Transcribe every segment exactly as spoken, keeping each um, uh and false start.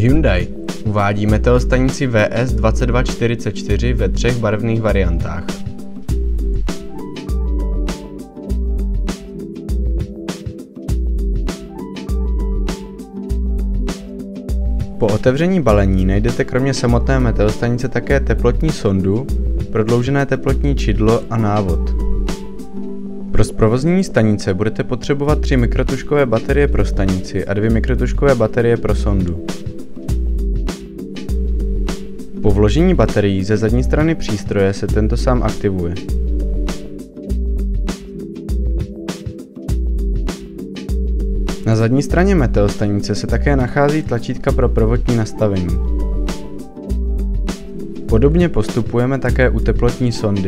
Hyundai uvádí meteostanici V S dvacet dva čtyřicet čtyři ve třech barevných variantách. Po otevření balení najdete kromě samotné meteostanice také teplotní sondu, prodloužené teplotní čidlo a návod. Pro zprovoznění stanice budete potřebovat tři mikrotužkové baterie pro stanici a dvě mikrotužkové baterie pro sondu. Po vložení baterií ze zadní strany přístroje se tento sám aktivuje. Na zadní straně meteostanice se také nachází tlačítka pro prvotní nastavení. Podobně postupujeme také u teplotní sondy.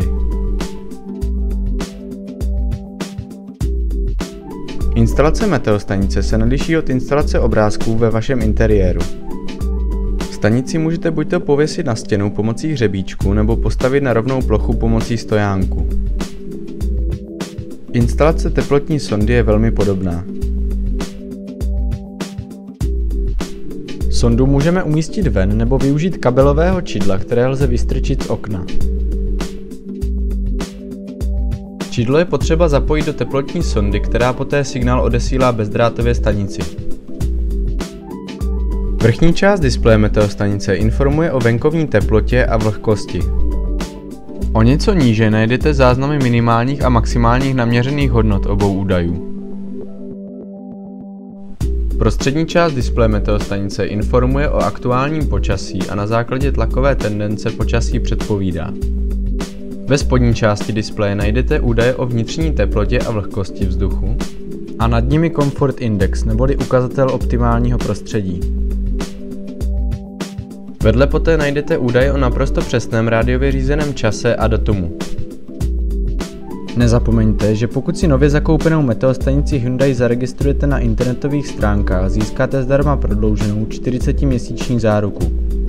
Instalace meteostanice se neliší od instalace obrázků ve vašem interiéru. Stanici můžete buďto pověsit na stěnu pomocí hřebíčku nebo postavit na rovnou plochu pomocí stojánku. Instalace teplotní sondy je velmi podobná. Sondu můžeme umístit ven nebo využít kabelového čidla, které lze vystrčit z okna. Čidlo je potřeba zapojit do teplotní sondy, která poté signál odesílá bezdrátově stanici. Vrchní část displeje meteostanice informuje o venkovní teplotě a vlhkosti. O něco níže najdete záznamy minimálních a maximálních naměřených hodnot obou údajů. Prostřední část displeje meteostanice informuje o aktuálním počasí a na základě tlakové tendence počasí předpovídá. Ve spodní části displeje najdete údaje o vnitřní teplotě a vlhkosti vzduchu a nad nimi Comfort Index neboli ukazatel optimálního prostředí. Vedle poté najdete údaje o naprosto přesném rádiově řízeném čase a datumu. Nezapomeňte, že pokud si nově zakoupenou meteostanici Hyundai zaregistrujete na internetových stránkách, získáte zdarma prodlouženou čtyřicetiměsíční záruku.